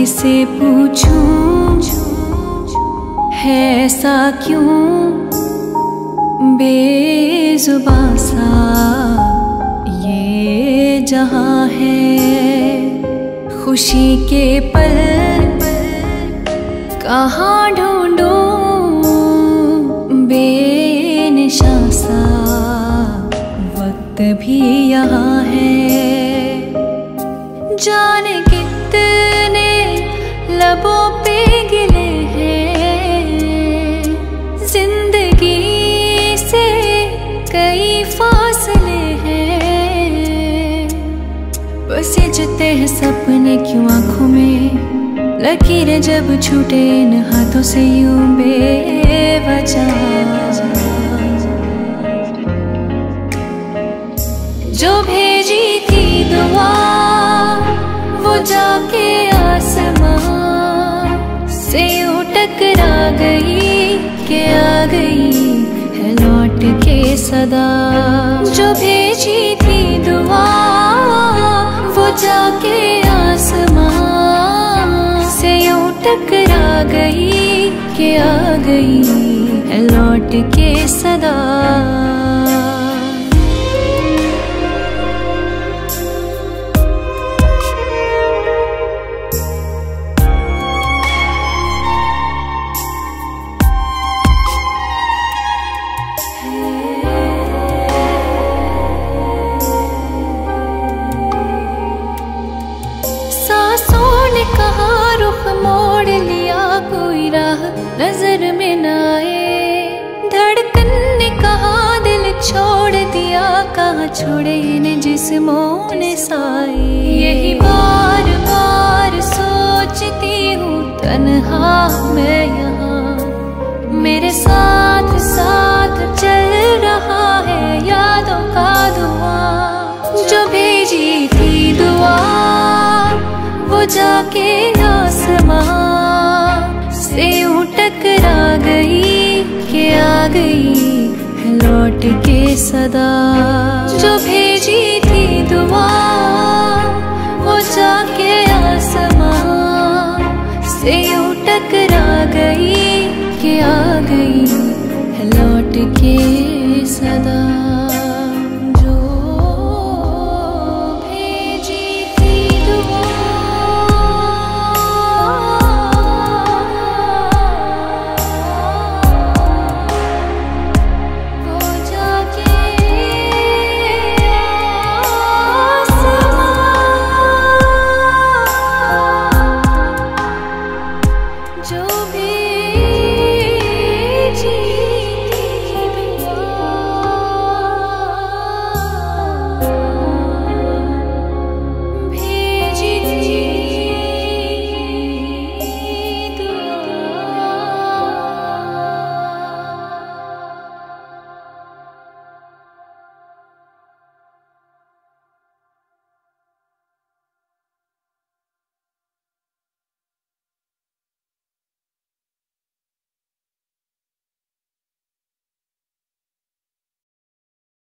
किसे पूछूं है ऐसा क्यों बेजुबां सा ये जहां है। खुशी के पल कहाँ ढूंढूं बेनिशां सा वक्त भी यहाँ है। जाने कितने लबों पे गिले हैं, जिंदगी से कई फासले हैं। बसीजते हैं सपने क्यों आँखों में, लकीरें जब छूटे इन हाथों से यूं बेवजह। जो भेजी थी दुआ वो जाके आसमां से यूं टकरा गई कि आ गई है लौट के सदा। जो भेजी थी दुआ वो जाके आसमां से यूं टकरा गई कि आ गई है लौट के सदा। कहाँ रुख मोड़ लिया कोई राह नजर में न आए। धड़कन ने कहा दिल छोड़ दिया, कहाँ छोड़े इन जिस्मों ने साए। यही बार बार सोचती हूँ तन्हा मैं यहाँ, मेरे साथ साथ चल रहा है यादों का धुआं। जो भेजी थी दुआ वो जाके आसमां से यूं टकरा गई कि आ गई है लौट के सदा। जो भेजी थी दुआ वो जाके आसमां से यूं टकरा गई कि आ गई है लौट के सदा।